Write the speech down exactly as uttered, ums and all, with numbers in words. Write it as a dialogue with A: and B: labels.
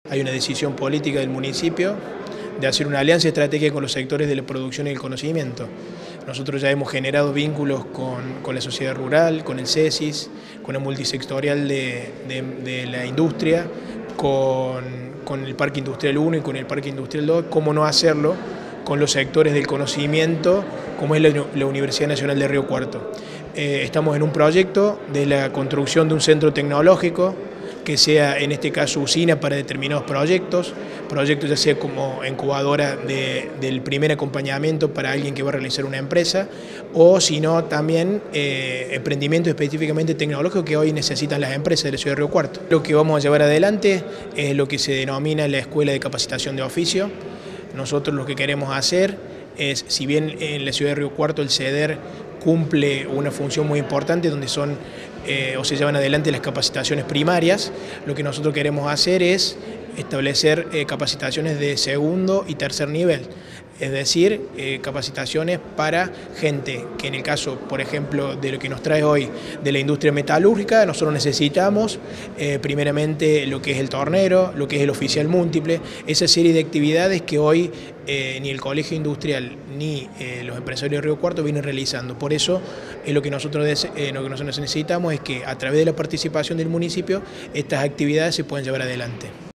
A: Hay una decisión política del municipio de hacer una alianza estratégica con los sectores de la producción y el conocimiento. Nosotros ya hemos generado vínculos con, con la sociedad rural, con el CESIS, con el multisectorial de, de, de la industria, con, con el Parque Industrial uno y con el Parque Industrial dos, cómo no hacerlo con los sectores del conocimiento, como es la, la Universidad Nacional de Río Cuarto. Eh, estamos en un proyecto de la construcción de un centro tecnológico, que sea en este caso usina para determinados proyectos, proyectos ya sea como incubadora de, del primer acompañamiento para alguien que va a realizar una empresa, o si no también eh, emprendimiento específicamente tecnológico que hoy necesitan las empresas de la ciudad de Río Cuarto. Lo que vamos a llevar adelante es lo que se denomina la Escuela de Capacitación de Oficio. Nosotros lo que queremos hacer es, si bien en la ciudad de Río Cuarto el CEDER cumple una función muy importante donde son eh, o se llevan adelante las capacitaciones primarias, lo que nosotros queremos hacer es establecer eh, capacitaciones de segundo y tercer nivel, es decir, eh, capacitaciones para gente que en el caso, por ejemplo, de lo que nos trae hoy de la industria metalúrgica, nosotros necesitamos eh, primeramente lo que es el tornero, lo que es el oficial múltiple, esa serie de actividades que hoy eh, ni el colegio industrial ni eh, los empresarios de Río Cuarto vienen realizando. Por eso es lo que nosotros, eh, lo que nosotros necesitamos es que a través de la participación del municipio estas actividades se puedan llevar adelante.